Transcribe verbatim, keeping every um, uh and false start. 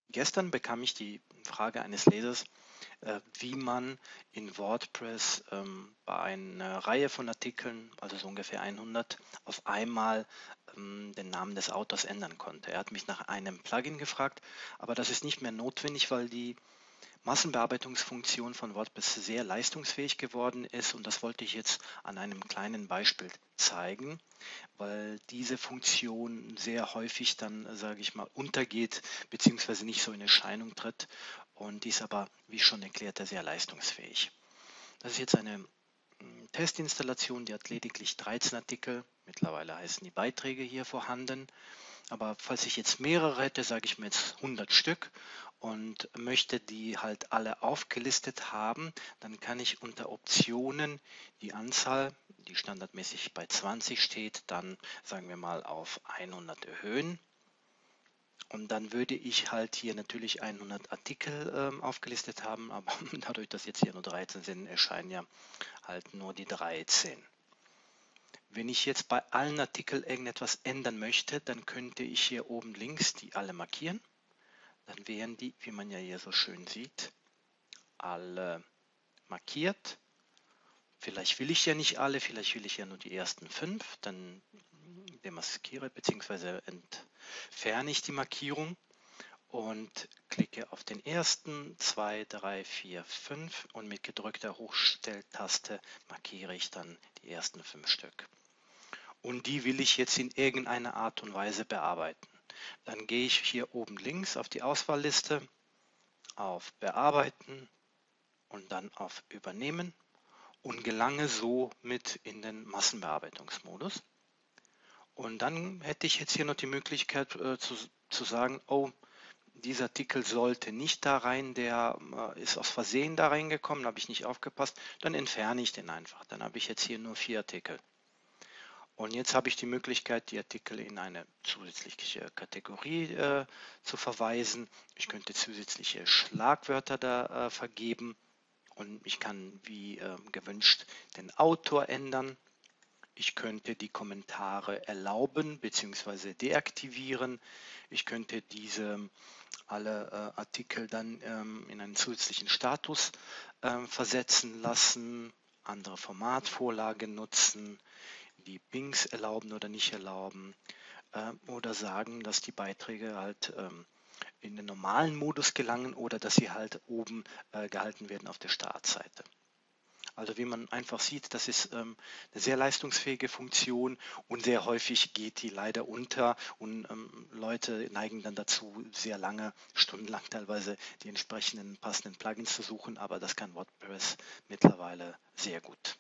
Gestern bekam ich die Frage eines Lesers, äh, wie man in WordPress ähm, bei einer Reihe von Artikeln, also so ungefähr hundert, auf einmal ähm, den Namen des Autors ändern konnte. Er hat mich nach einem Plugin gefragt, aber das ist nicht mehr notwendig, weil die Massenbearbeitungsfunktion von WordPress sehr leistungsfähig geworden ist, und das wollte ich jetzt an einem kleinen Beispiel zeigen, weil diese Funktion sehr häufig dann, sage ich mal, untergeht beziehungsweise nicht so in Erscheinung tritt, und die ist aber, wie schon erklärt, sehr leistungsfähig. Das ist jetzt eine mm, Testinstallation, die hat lediglich dreizehn Artikel. Mittlerweile heißen die Beiträge hier vorhanden. Aber falls ich jetzt mehrere hätte, sage ich mir jetzt hundert Stück und möchte die halt alle aufgelistet haben, dann kann ich unter Optionen die Anzahl, die standardmäßig bei zwanzig steht, dann sagen wir mal auf hundert erhöhen. Und dann würde ich halt hier natürlich hundert Artikel ähm, aufgelistet haben, aber dadurch, dass jetzt hier nur dreizehn sind, erscheinen ja halt nur die dreizehn. Wenn ich jetzt bei allen Artikeln irgendetwas ändern möchte, dann könnte ich hier oben links die alle markieren. Dann wären die, wie man ja hier so schön sieht, alle markiert. Vielleicht will ich ja nicht alle, vielleicht will ich ja nur die ersten fünf. Dann demaskiere bzw. entferne ich die Markierung und klicke auf den ersten, zwei, drei, vier, fünf, und mit gedrückter Hochstelltaste markiere ich dann die ersten fünf Stück. Und die will ich jetzt in irgendeiner Art und Weise bearbeiten. Dann gehe ich hier oben links auf die Auswahlliste, auf Bearbeiten und dann auf Übernehmen und gelange somit in den Massenbearbeitungsmodus. Und dann hätte ich jetzt hier noch die Möglichkeit äh, zu, zu sagen, oh, dieser Artikel sollte nicht da rein, der äh, ist aus Versehen da reingekommen, habe ich nicht aufgepasst, dann entferne ich den einfach. Dann habe ich jetzt hier nur vier Artikel. Und jetzt habe ich die Möglichkeit, die Artikel in eine zusätzliche Kategorie äh, zu verweisen. Ich könnte zusätzliche Schlagwörter da äh, vergeben, und ich kann wie äh, gewünscht den Autor ändern. Ich könnte die Kommentare erlauben bzw. deaktivieren. Ich könnte diese alle äh, Artikel dann ähm, in einen zusätzlichen Status äh, versetzen lassen, andere Formatvorlagen nutzen, die Pings erlauben oder nicht erlauben, äh, oder sagen, dass die Beiträge halt ähm, in den normalen Modus gelangen oder dass sie halt oben äh, gehalten werden auf der Startseite. Also wie man einfach sieht, das ist ähm, eine sehr leistungsfähige Funktion, und sehr häufig geht die leider unter, und ähm, Leute neigen dann dazu, sehr lange, stundenlang teilweise die entsprechenden passenden Plugins zu suchen, aber das kann WordPress mittlerweile sehr gut.